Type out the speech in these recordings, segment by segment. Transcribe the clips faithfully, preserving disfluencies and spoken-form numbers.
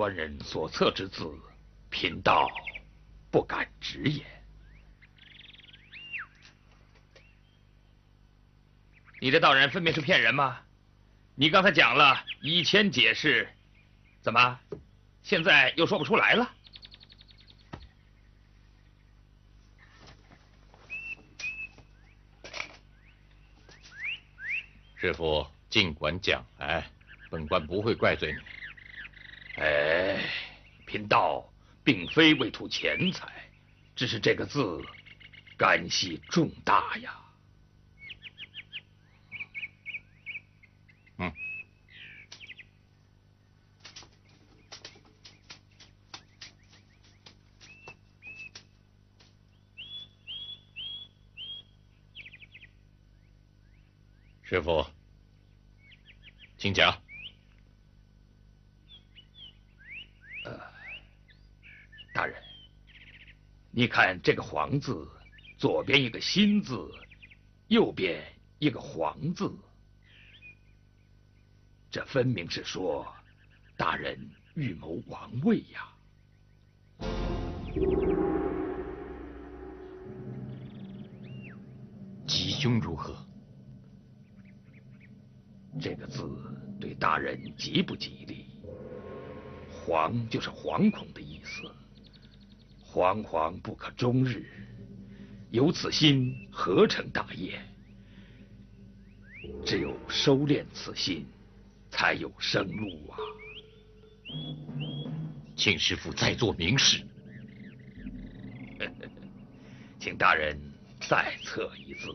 官人所册之字，贫道不敢直言。你的道人分明是骗人吗？你刚才讲了以前解释，怎么现在又说不出来了？ 师傅尽管讲来，本官不会怪罪你。 哎，贫道并非为图钱财，只是这个字干系重大呀。 嗯。师傅，请讲。 呃，大人，你看这个“黄”字，左边一个心字，右边一个黄字，这分明是说大人预谋王位呀。 吉凶如何？ 这个字对大人极不吉利。惶就是惶恐的意思，惶惶不可终日，有此心何成大业？只有收敛此心，才有生路啊！ 请师父再做明示。 请大人再测一字。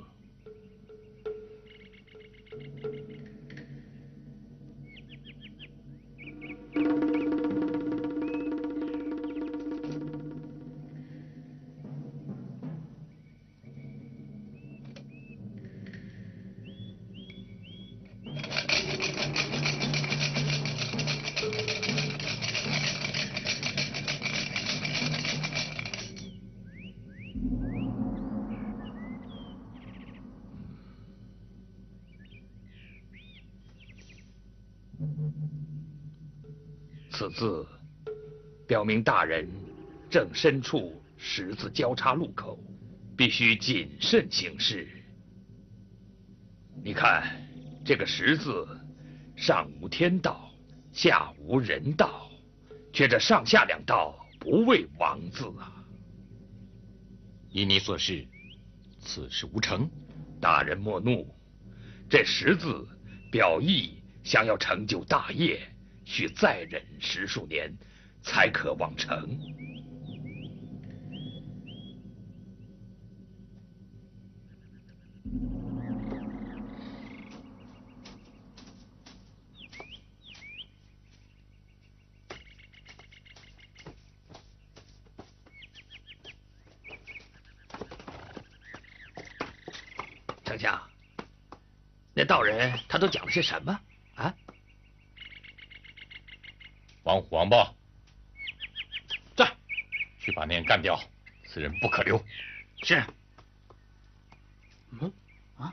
此字表明大人正身处十字交叉路口，必须谨慎行事。你看这个十字，上无天道，下无人道，却这上下两道不为王字啊！ 依你所示，此事无成。 大人莫怒，这十字表意想要成就大业，需再忍十数年，才可望成。丞相，那道人他都讲了些什么啊？ 王虎、王八，在，去把那人干掉，此人不可留。 是。 嗯啊？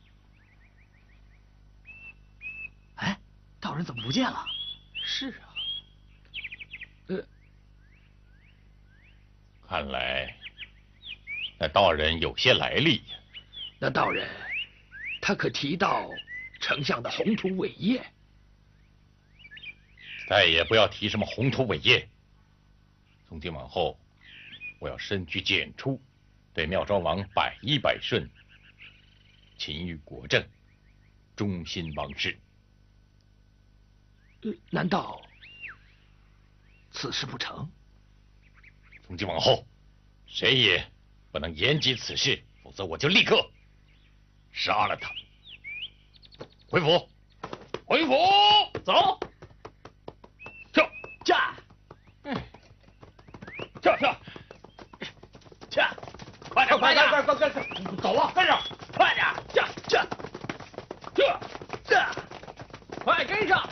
哎，道人怎么不见了？ 是啊。呃， 看来那道人有些来历呀。 那道人，他可提到丞相的宏图伟业？ 再也不要提什么宏图伟业。从今往后，我要深居简出，对妙庄王百依百顺，勤于国政，忠心王室。 呃，难道此事不成？ 从今往后，谁也不能言及此事，否则我就立刻杀了他。回府，回府，走。跳， 驾！ 嗯，跳跳， 驾！ 快点，快点，快快快快，走啊，跟上， 快点！驾驾这驾！快跟上！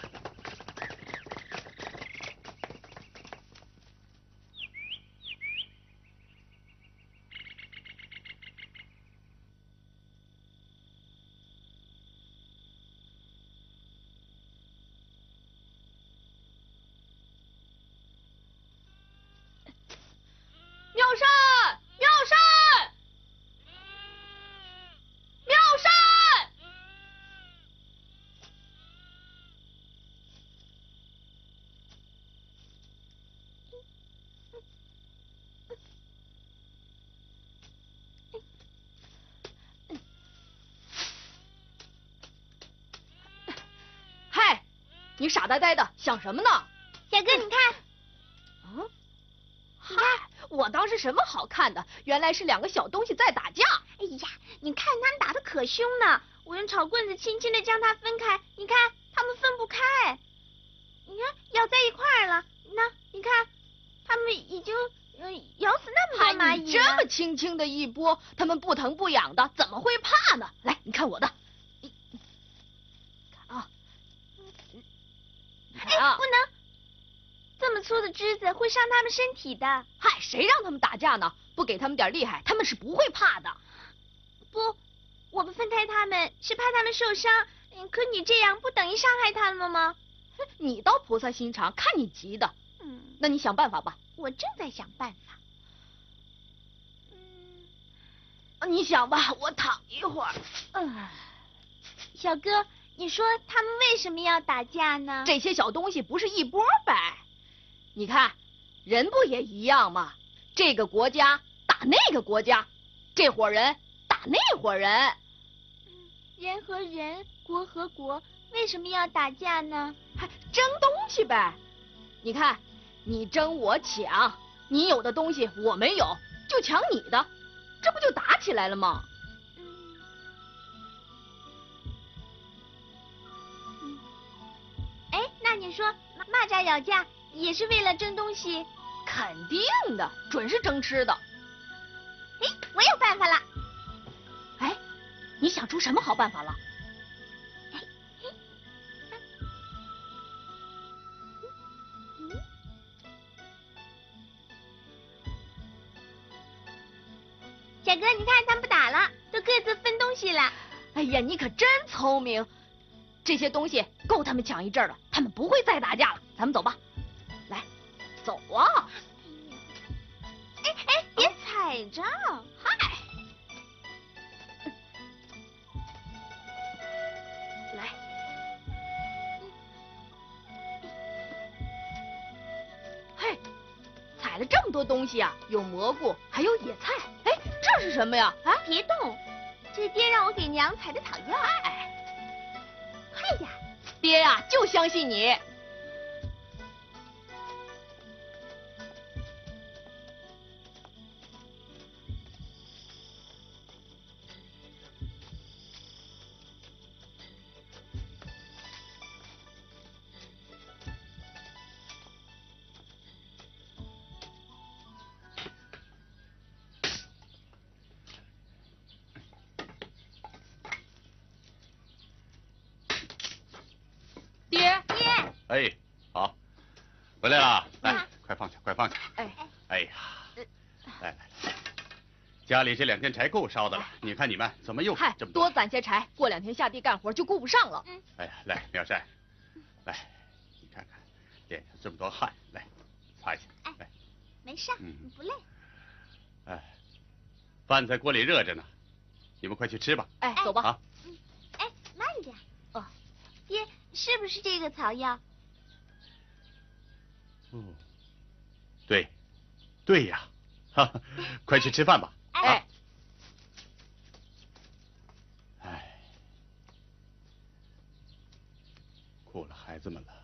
你傻呆呆的想什么呢？ 小哥，你看， 嗯，嗨，我当是什么好看的？原来是两个小东西在打架。 哎呀，你看他们打得可凶呢！我用草棍子轻轻的将它分开，你看他们分不开。你看咬在一块儿了，那你看，他们已经呃咬死那么多蚂蚁了。 你这么轻轻的一拨，他们不疼不痒的，怎么会怕呢？来，你看我的。看啊， 哎，不能，这么粗的枝子会伤他们身体的。 嗨，谁让他们打架呢？不给他们点厉害，他们是不会怕的。 不，我们分开他们是怕他们受伤，嗯，可你这样不等于伤害他们了吗？ 你倒菩萨心肠，看你急的。 嗯， 那你想办法吧。 我正在想办法。 嗯，你想吧，我躺一会儿。 嗯，小哥，你说他们为什么要打架呢？ 这些小东西不是一波呗？你看，人不也一样吗？这个国家打那个国家，这伙人打那伙人。 人和人，国和国，为什么要打架呢？ 还争东西呗。你看，你争我抢，你有的东西我没有，就抢你的，这不就打起来了吗？ 嗯。哎，那你说蚂蚱咬架也是为了争东西？ 肯定的，准是争吃的。 哎，我有办法了。 哎，你想出什么好办法了？ 小哥，你看他们不打了，都各自分东西了。 哎呀，你可真聪明！这些东西够他们抢一阵了，他们不会再打架了。咱们走吧，来，走啊！ 哎哎，别踩着！ 嗨，来，嘿，采了这么多东西啊，有蘑菇，还有野菜。哎，这是什么呀？ 啊，别动，这是爹让我给娘采的草药。 哎， 哎呀， 爹呀，就相信你。爹， 爹， 哎，好，回来了，来， 啊快放下，快放下。 哎， 哎呀，来来来，家里这两天柴够烧的了，你看你们怎么又嗨， 这么多攒些柴，过两天下地干活就顾不上了。 嗯， 哎呀，来，妙善，来，你看看，脸上这么多汗，来，擦一下，来， 没事， 嗯你不累。 哎，饭在锅里热着呢，你们快去吃吧。 哎，走吧。 啊， 哎，慢点。 哦， 爹，是不是这个草药？ 嗯，对，对呀，哈哈，快去吃饭吧。 哎， 哎，苦了孩子们了。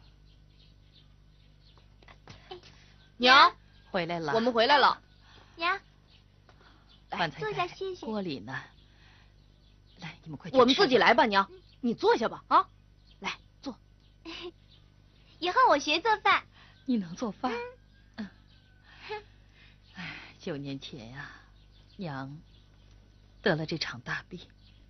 娘， 回来了， 我们回来了。 娘， 饭菜坐下在歇歇。 锅里呢。来，你们快去我们吃吧自己来吧，娘，你坐下吧。啊，来坐。 以后我学做饭。 你能做饭？嗯。哎，九年前呀、娘得了这场大病，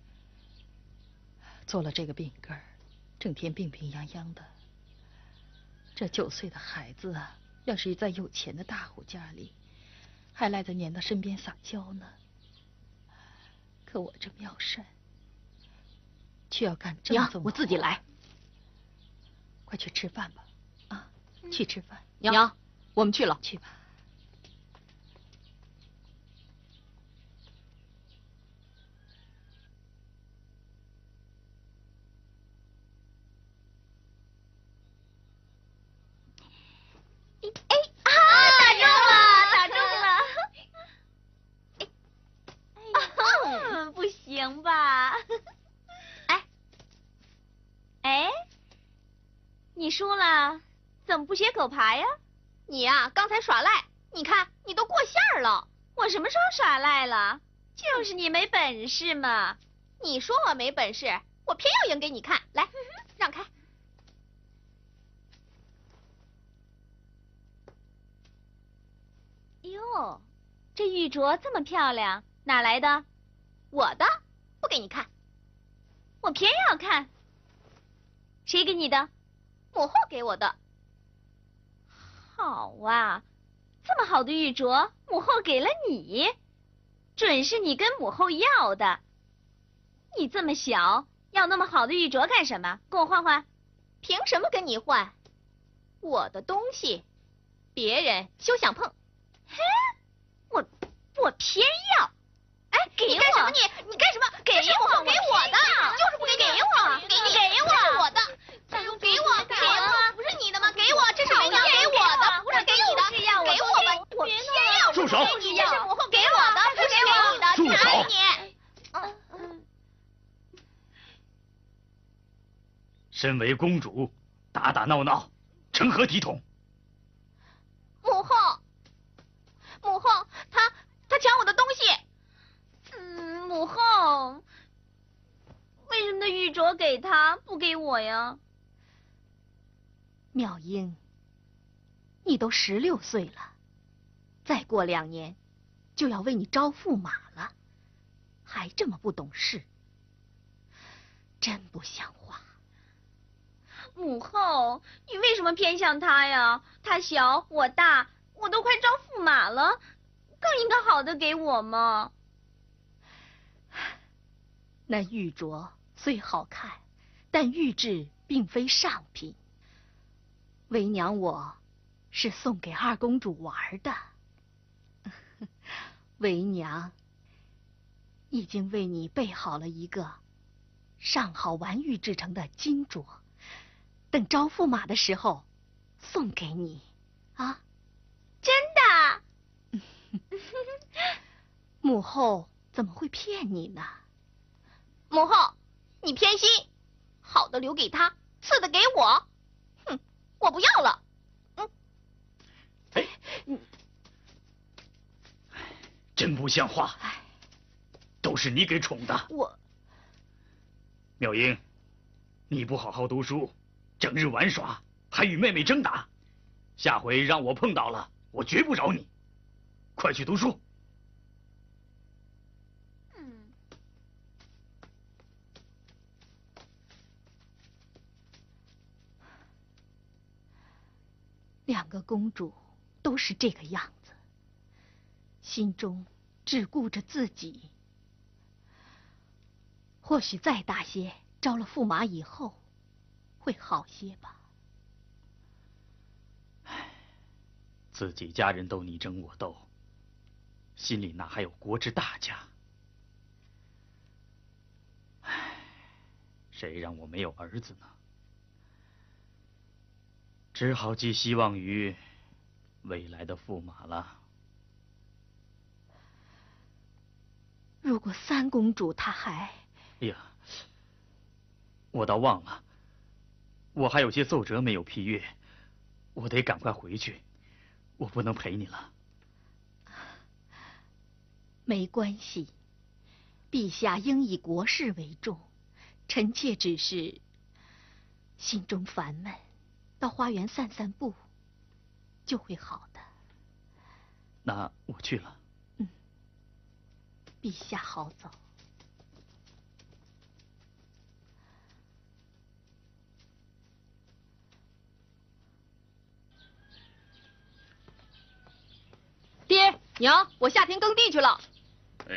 做了这个病根儿，整天病病殃殃的。这九岁的孩子啊，要是在有钱的大户家里，还赖在娘的身边撒娇呢。可我这妙善，却要干正娘宗， 我自己来。 快去吃饭吧，啊，去吃饭。 娘，我们去了。 去吧。 哎啊！打中了，打中了！哎，哎，不行吧？哎，哎， 你输了，怎么不学狗爬呀？ 你呀、啊，刚才耍赖，你看你都过线了。 我什么时候耍赖了？就是你没本事嘛！ 你说我没本事，我偏要赢给你看。来，让开。 哟，这玉镯这么漂亮，哪来的？ 我的，不给你看。 我偏要看。谁给你的？ 母后给我的。 好啊，这么好的玉镯，母后给了你，准是你跟母后要的。你这么小，要那么好的玉镯干什么？跟我换换。 凭什么跟你换？我的东西，别人休想碰。 嘿，我我偏要。哎，给我！ 你干什么你？你干什么？ 给我！ 给我的，就是不给你。 给我！ 给你， 给我！ 这是我的。给我，给我，不是你的吗？给我，这是为娘给我的，不是给你的。给我吧，我偏要。 住手！ 你这是母后给我的，不是给你的。 住手！ 你。 嗯。 身为公主，打打闹闹，成何体统？ 母后，母后，他他抢我的东西。 嗯，母后，为什么那玉镯给他，不给我呀？ 妙英，你都十六岁了，再过两年就要为你招驸马了，还这么不懂事，真不像话。 母后，你为什么偏向他呀？他小，我大，我都快招驸马了，更应该好的给我嘛。 那玉镯虽好看，但玉质并非上品。为娘我是送给二公主玩的，为娘已经为你备好了一个上好玩玉制成的金镯，等招驸马的时候送给你啊！ 真的？ 母后怎么会骗你呢？ 母后，你偏心，好的留给他，次的给我。哼，我不要了。嗯。 哎，真不像话！都是你给宠的。 我。 妙英，你不好好读书，整日玩耍，还与妹妹争打，下回让我碰到了，我绝不饶你。快去读书。 两个公主都是这个样子，心中只顾着自己。或许再大些，招了驸马以后，会好些吧。 唉，自己家人都你争我斗，心里哪还有国之大家？唉，谁让我没有儿子呢？只好寄希望于未来的驸马了。 如果三公主她还…… 哎呀，我倒忘了，我还有些奏折没有批阅，我得赶快回去，我不能陪你了。 没关系，陛下应以国事为重，臣妾只是心中烦闷。到花园散散步，就会好的。 那我去了。 嗯，陛下好走。 爹娘，我下田耕地去了。 哎，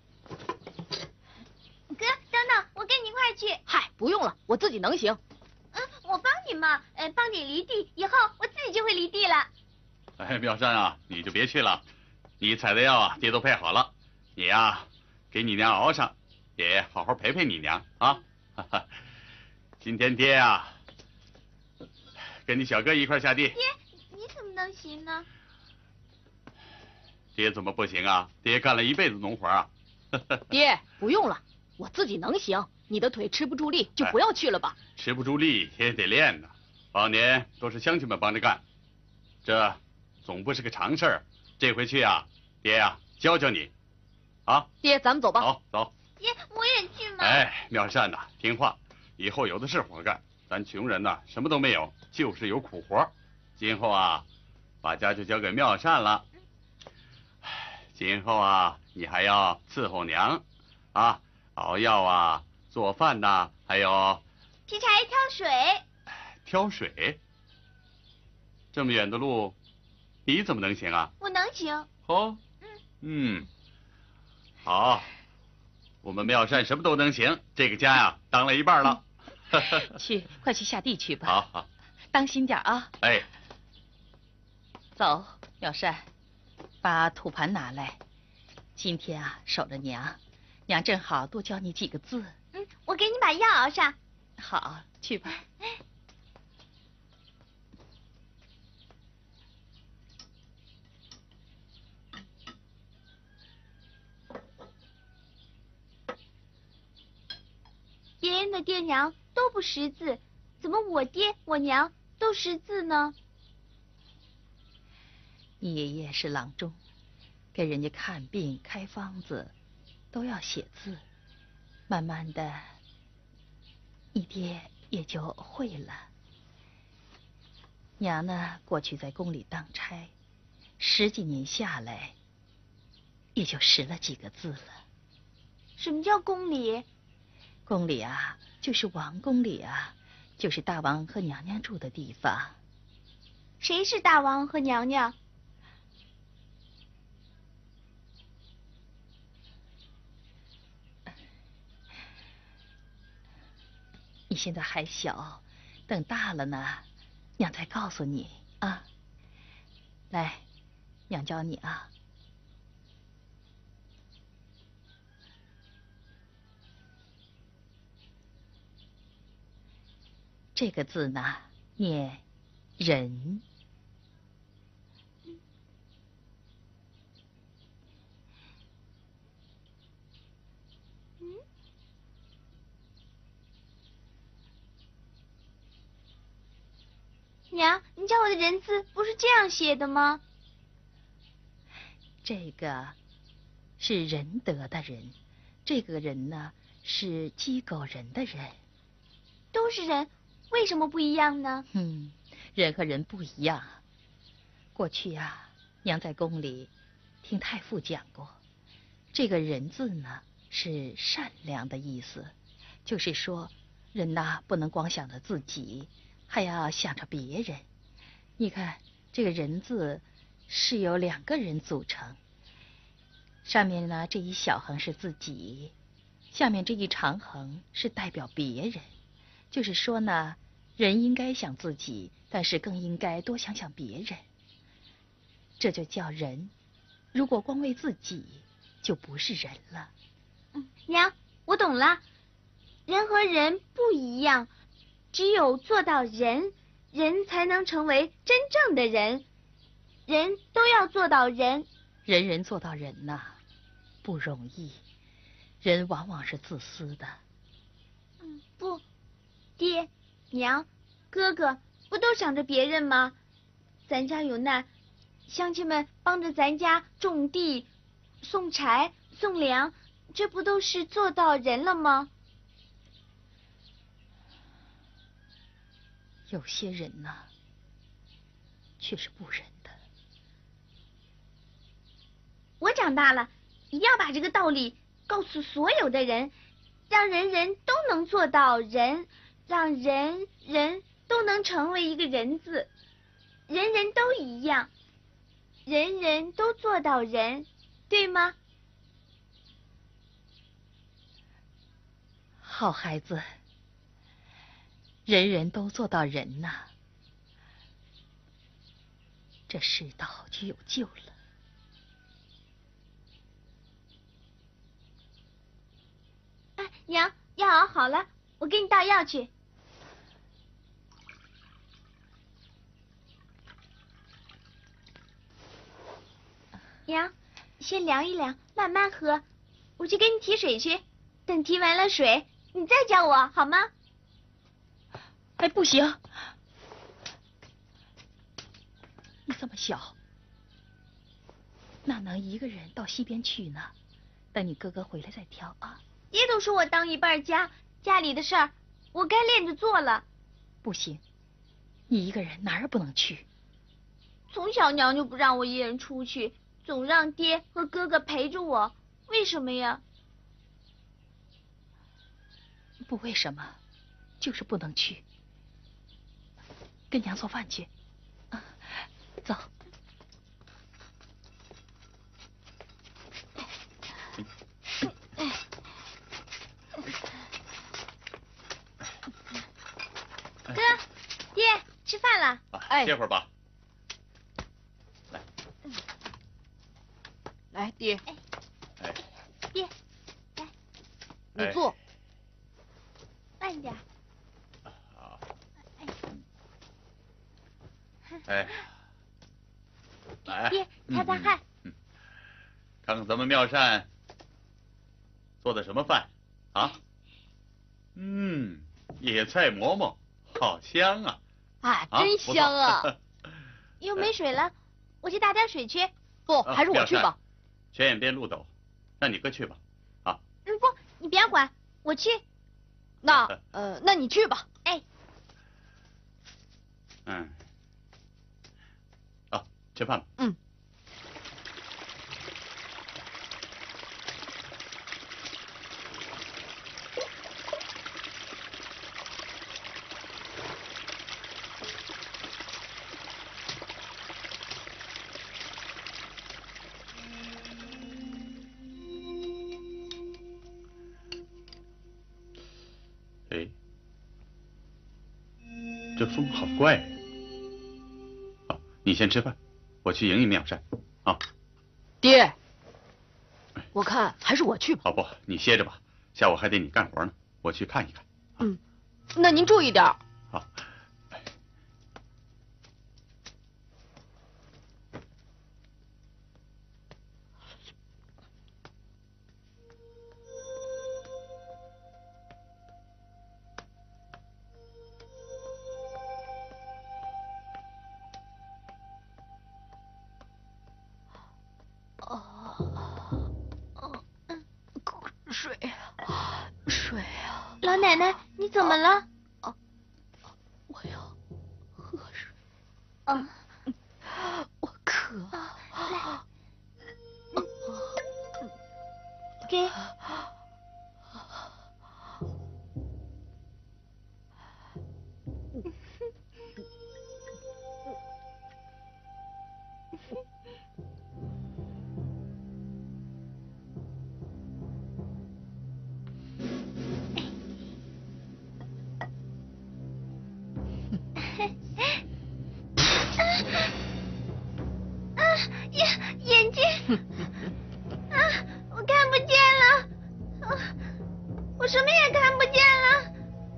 哥，等等，我跟你一块去。 嗨，不用了，我自己能行。 嗯，我帮你嘛，呃，帮你犁地，以后我自己就会犁地了。 哎，妙山啊，你就别去了，你采的药啊，爹都配好了，你呀，给你娘熬上，也好好陪陪你娘啊。哈哈，今天爹啊，跟你小哥一块下地。 爹，你怎么能行呢？ 爹怎么不行啊？爹干了一辈子农活啊。 爹，不用了，我自己能行。你的腿吃不住力，就不要去了吧。 哎、吃不住力也得练呢。 往年都是乡亲们帮着干，这总不是个常事儿。这回去啊，爹呀、啊，教教你，啊！ 爹，咱们走吧。 走走。 爹，我也去嘛。 哎，妙善呐，听话，以后有的是活干。咱穷人呐，什么都没有，就是有苦活。今后啊，把家就交给妙善了。今后啊，你还要伺候娘，啊，熬药啊，做饭呐，还有劈柴、挑水。 挑水。这么远的路，你怎么能行啊？ 我能行。 哦，嗯嗯，好，我们妙善什么都能行，这个家呀，当了一半了。 去，快去下地去吧。 好好， 当心点啊。 哎， 走，妙善，把土盘拿来。今天啊，守着娘，娘正好多教你几个字。 嗯，我给你把药熬上。 好，去吧。 别人的爹娘都不识字，怎么我爹我娘都识字呢？ 你爷爷是郎中，给人家看病开方子都要写字，慢慢的，你爹也就会了。娘呢，过去在宫里当差，十几年下来，也就识了几个字了。 什么叫宫里？ 宫里啊，就是王宫里啊，就是大王和娘娘住的地方。 谁是大王和娘娘？ 你现在还小，等大了呢，娘再告诉你啊。来，娘教你啊。这个字呢，念人。 娘，你教我的人字不是这样写的吗？ 这个是仁德的人，这个人呢是鸡狗人的人。 都是人，为什么不一样呢？ 嗯，人和人不一样。过去啊，娘在宫里听太傅讲过，这个人字呢是善良的意思，就是说人呐不能光想着自己，还要想着别人。你看这个人字是由两个人组成，上面呢这一小横是自己，下面这一长横是代表别人。就是说呢，人应该想自己，但是更应该多想想别人，这就叫人。如果光为自己，就不是人了。 嗯，娘，我懂了，人和人不一样，只有做到人，人才能成为真正的人，人都要做到人。 人人做到人呐，不容易，人往往是自私的。 嗯，不。爹、娘、哥哥不都想着别人吗？咱家有难，乡亲们帮着咱家种地、送柴、送粮，这不都是做到人了吗？ 有些人呐，却是不仁的。 我长大了，一定要把这个道理告诉所有的人，让人人都能做到人。让人人都能成为一个人字，人人都一样，人人都做到人，对吗？ 好孩子，人人都做到人呐，这世道就有救了。 哎，娘，药熬好了，我给你倒药去。娘，先凉一凉，慢慢喝。我去给你提水去，等提完了水，你再叫我好吗？ 哎，不行， 你这么小，哪能一个人到西边去呢？等你哥哥回来再挑啊。 爹都说我当一半家，家里的事儿我该练着做了。 不行，你一个人哪儿也不能去。 从小娘就不让我一人出去，总让爹和哥哥陪着我，为什么呀？ 不为什么，就是不能去。跟娘做饭去。啊，走。 哥，爹，吃饭了。 哎，歇会儿吧。 来，来，爹。 哎， 爹，来， 你坐。 慢点。 好。哎，来， 爹，擦擦汗。 嗯，看看咱们妙善做的什么饭啊？嗯，野菜馍馍，好香啊！ 啊，真香啊！ 又没水了，我去打点水去。 不，还是我去吧。 泉眼边路陡，让你哥去吧。啊。 嗯，不，你别管，我去。 那呃，那你去吧。 哎。 嗯。啊，吃饭吧。 嗯。 哎，这风好怪呀！啊，你先吃饭，我去迎迎妙善。啊， 爹，我看还是我去吧。 好不，你歇着吧，下午还得你干活呢，我去看一看。 嗯，那您注意点。 好。 水啊，水啊！ 老奶奶，你怎么了？ 啊，我要喝水。 啊， 我渴。 来，给。啊眼眼睛啊，我看不见了，啊，我什么也看不见了。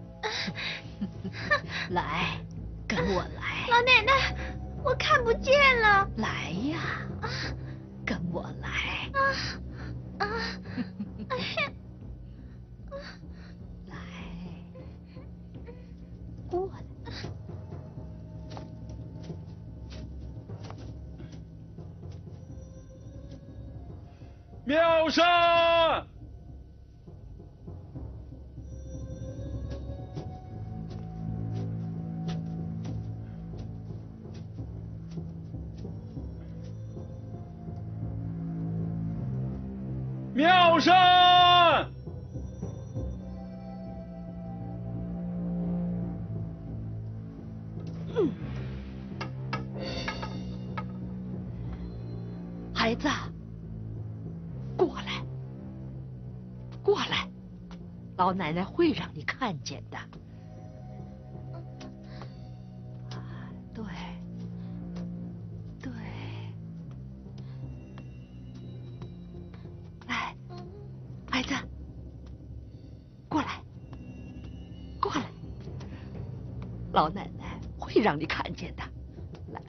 来，跟我来。 老奶奶，我看不见了。 来呀，跟我来。 啊啊！哎呀！ 来，过来。 妙善，妙善， 嗯，孩子。过来，过来，老奶奶会让你看见的。啊，对，对，来，孩子，过来，过来，老奶奶会让你看见的。来。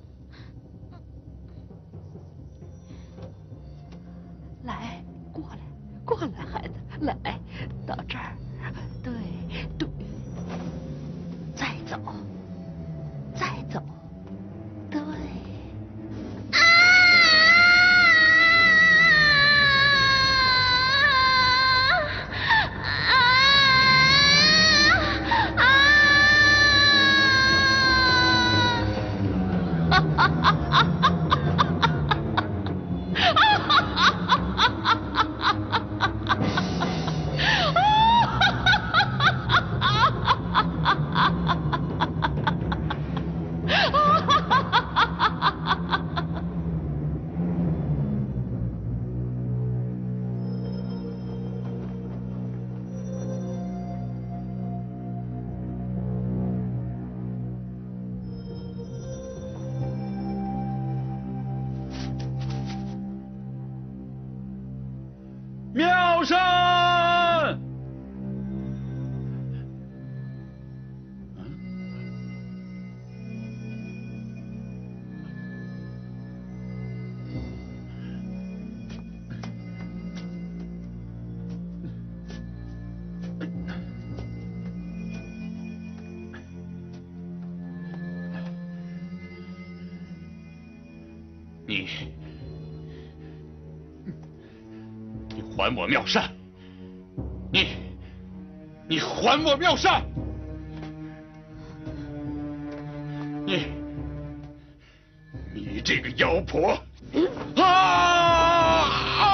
来，过来，过来，孩子，来，到这儿，对对，再走，再走，对。 山！你，你还我妙善！你，你还我妙善！你，你这个妖婆！啊啊！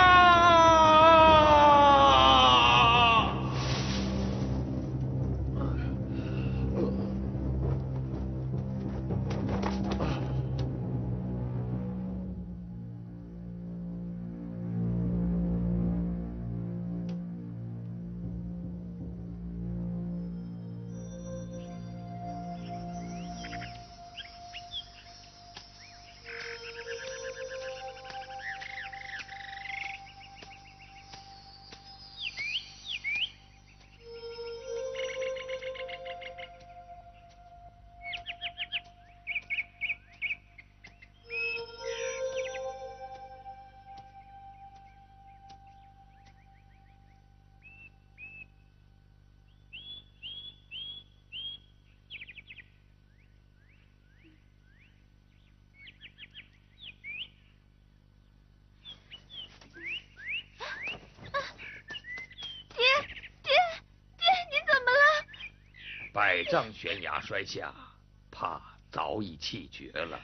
百丈悬崖摔下，怕早已气绝了。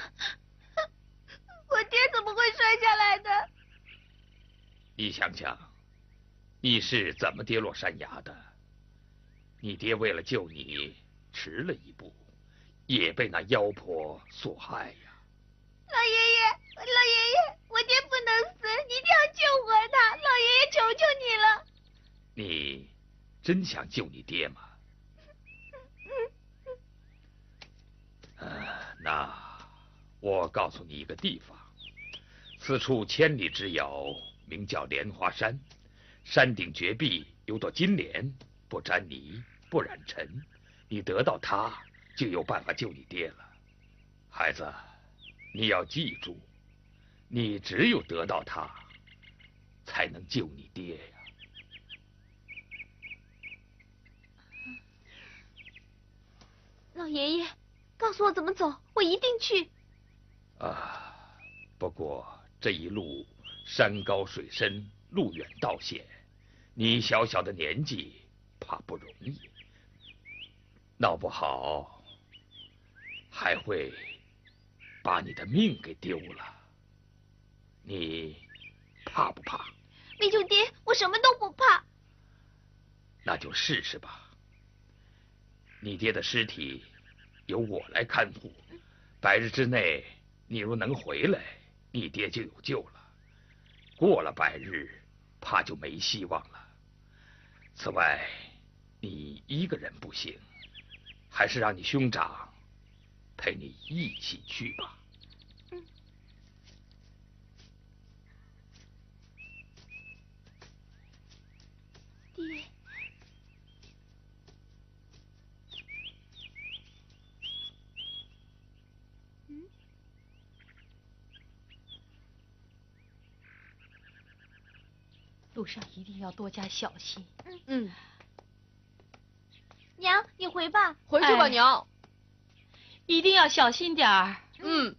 我爹怎么会摔下来的？ 你想想，你是怎么跌落山崖的？你爹为了救你，迟了一步，也被那妖婆所害呀。 老爷爷，老爷爷，我爹不能死，你一定要救活他！老爷爷，求求你了！ 你真想救你爹吗？呃，那我告诉你一个地方，此处千里之遥，名叫莲花山，山顶绝壁有朵金莲，不沾泥，不染尘，你得到它，就有办法救你爹了。孩子，你要记住，你只有得到它，才能救你爹呀。 老爷爷，告诉我怎么走，我一定去。 啊，不过这一路山高水深，路远道险，你小小的年纪怕不容易，闹不好还会把你的命给丢了。你怕不怕？ 没救爹，我什么都不怕。 那就试试吧。你爹的尸体由我来看护，百日之内你若能回来，你爹就有救了。过了百日，怕就没希望了。此外，你一个人不行，还是让你兄长陪你一起去吧。 嗯。爹。 路上一定要多加小心。 嗯嗯。娘，你回吧。 回去吧， 哎、 娘。 一定要小心点儿。 嗯。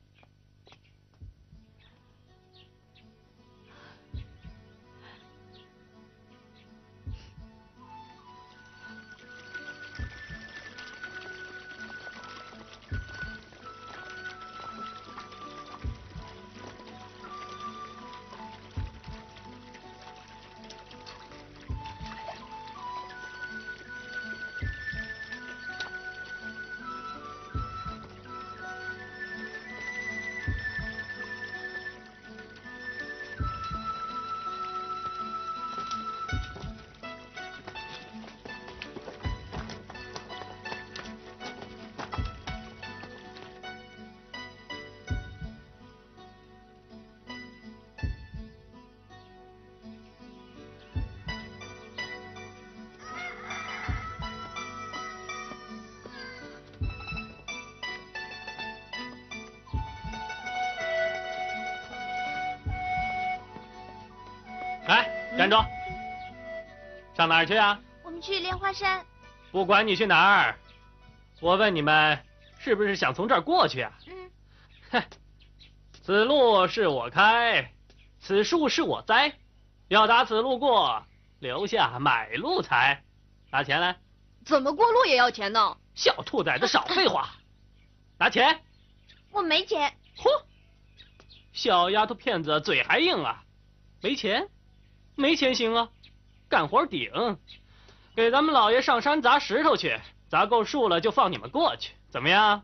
站住！上哪儿去啊？ 我们去莲花山。 不管你去哪儿，我问你们，是不是想从这儿过去啊？ 嗯。 哼，此路是我开，此树是我栽，要打此路过，留下买路财。拿钱来。 怎么过路也要钱呢？ 小兔崽子，少废话！拿钱。 我没钱。 嚯，小丫头片子嘴还硬啊！没钱？没钱行啊，干活顶。给咱们老爷上山砸石头去，砸够数了就放你们过去，怎么样？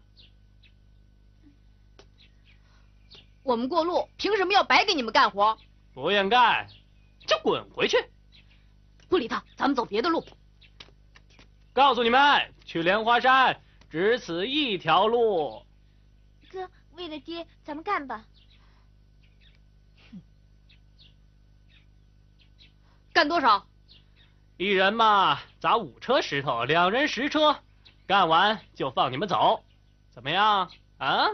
我们过路凭什么要白给你们干活？ 不愿干，就滚回去。 不理他，咱们走别的路。 告诉你们，去莲花山只此一条路。 哥，为了爹，咱们干吧。 干多少？ 一人嘛，砸五车石头，两人十车，干完就放你们走，怎么样啊？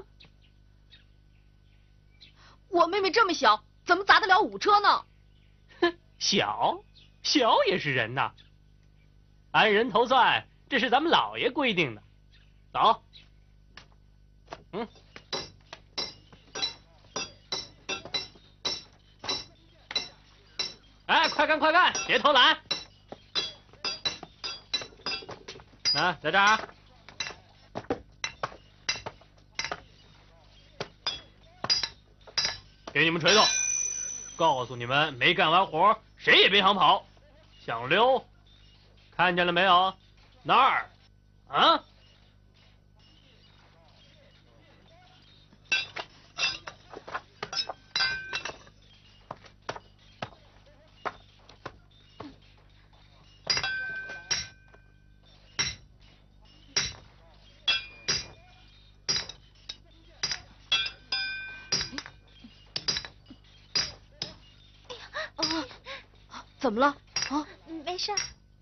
我妹妹这么小，怎么砸得了五车呢？ 哼，小，小也是人呐。按人头算，这是咱们老爷规定的。走。嗯。哎，快干快干，别偷懒。啊，在这儿。给你们锤头，告诉你们，没干完活，谁也别想跑，想溜，看见了没有？那儿，啊！ 怎么了？啊， 没事。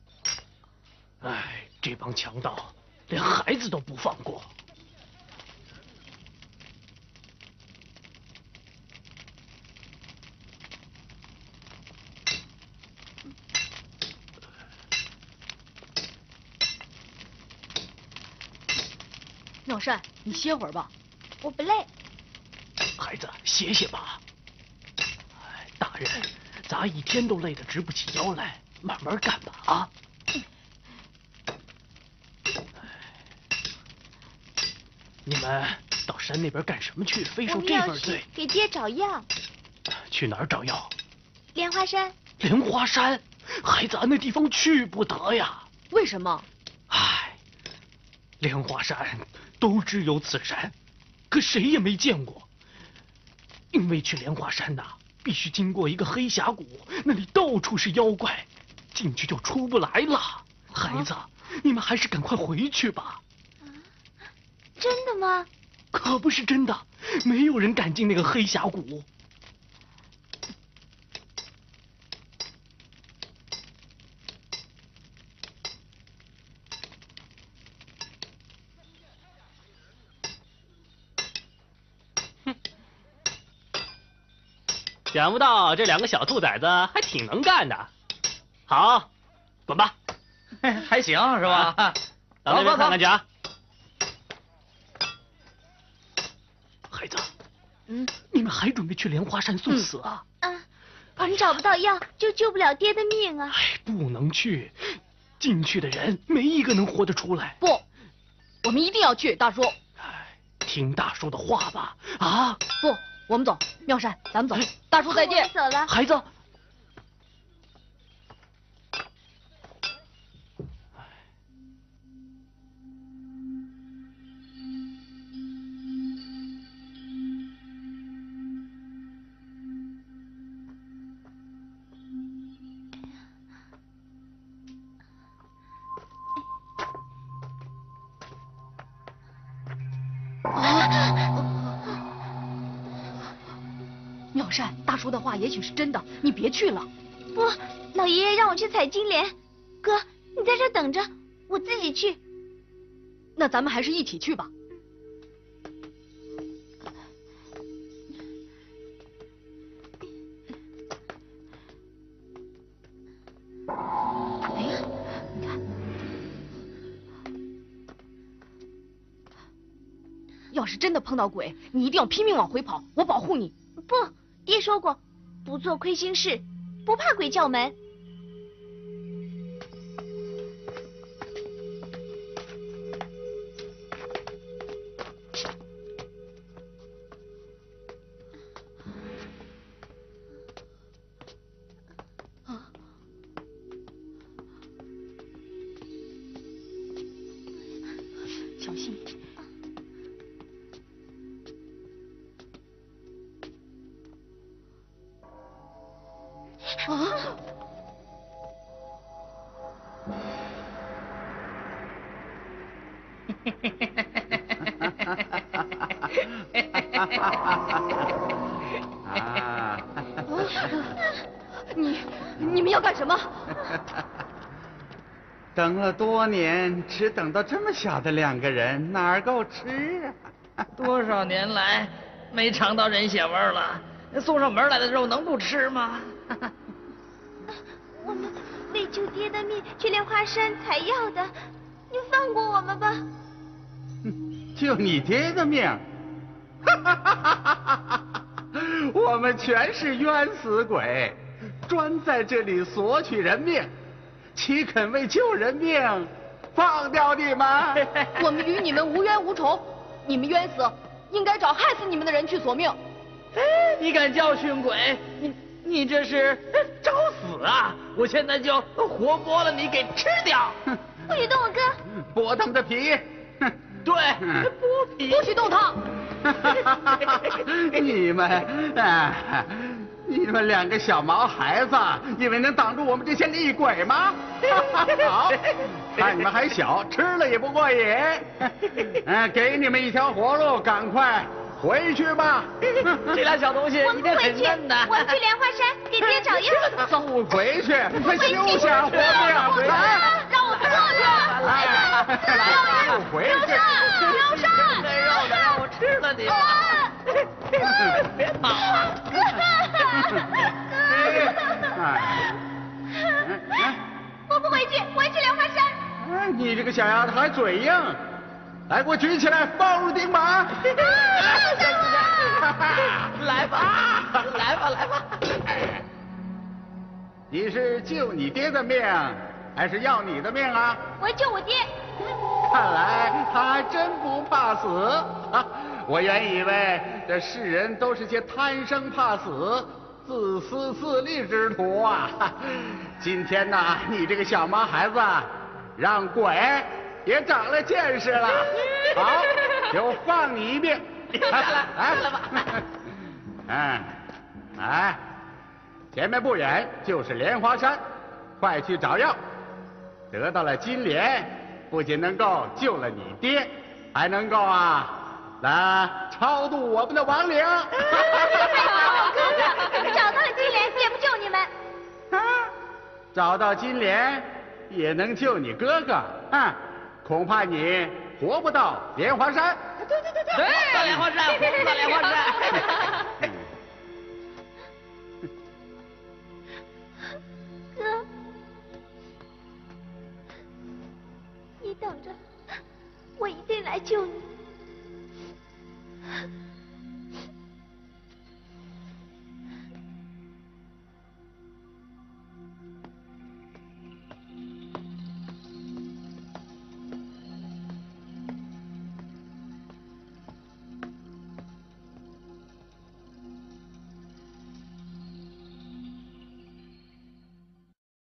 哎，这帮强盗连孩子都不放过。 妙善，你歇会儿吧。 我不累。 孩子，歇歇吧。哎，大人。砸一天都累得直不起腰来，慢慢干吧啊！你们到山那边干什么去？非受这份罪？ 给爹找药。 去哪儿找药？ 莲花山。 莲花山，孩子，那地方去不得呀。 为什么？ 唉，莲花山都知有此山，可谁也没见过。因为去莲花山呐。必须经过一个黑峡谷，那里到处是妖怪，进去就出不来了。孩子，啊、你们还是赶快回去吧。 啊，真的吗？ 可不是真的，没有人敢进那个黑峡谷。想不到这两个小兔崽子还挺能干的。好，滚吧。 还行是吧？ 啊、到那边看看去啊。孩子， 嗯， 你们还准备去莲花山送死啊？ 嗯、啊，我们找不到药，就救不了爹的命啊。 哎，不能去，进去的人没一个能活得出来。 不，我们一定要去，大叔。 哎，听大叔的话吧。啊， 不。我们走，妙善，咱们走。大叔再见。 走了， 孩子。 妙善，大叔的话也许是真的，你别去了。 不，老爷爷让我去采金莲。哥，你在这等着，我自己去。 那咱们还是一起去吧。 要是真的碰到鬼，你一定要拼命往回跑，我保护你。 不，爹说过，不做亏心事，不怕鬼叫门。 小心！ 啊！ 啊！ 你你们要干什么？ 等了多年，只等到这么小的两个人，哪儿够吃啊？ 多少年来没尝到人血味了，送上门来的肉能不吃吗？ 我们为救爹的命去莲花山采药的，你放过我们吧。 救你爹的命？我们全是冤死鬼，专在这里索取人命。岂肯为救人命放掉你们？ 我们与你们无冤无仇，你们冤死，应该找害死你们的人去索命。 你敢教训鬼？你你这是找死啊！我现在就活剥了你给吃掉！ 不许动我哥！ 剥他们的皮！ 对，剥皮！ 不许动他！ 你们，哎。你们两个小毛孩子，以为能挡住我们这些厉鬼吗？好，看你们还小，吃了也不过瘾。嗯，给你们一条活路，赶快回去吧。 这俩小东西一定很嫩的。 我们去莲花山给爹找药。 走，回去，快休想活命！来， 让我过去！ 来，来，回去！ 刘禅， 那肉的让我吃了你吧！别跑啊！ 我不回去，我要去莲花山。 哎，你这个小丫头还嘴硬，来，给我举起来，放入钉耙。 来吧，来吧，来吧。 你是救你爹的命，还是要你的命啊？ 我要救我爹。 看来他还真不怕死啊！我原以为这世人都是些贪生怕死、自私自利之徒啊！今天呐，你这个小毛孩子，让鬼也长了见识了。好，就放你一命。 来来来吧。 嗯，来，前面不远就是莲花山，快去找药。得到了金莲，不仅能够救了你爹，还能够啊。来超度我们的亡灵！ 找到了金莲也不救你们。 啊，找到金莲也能救你哥哥，啊，恐怕你活不到莲花山。 对对对对，到莲花山，活不到莲花山。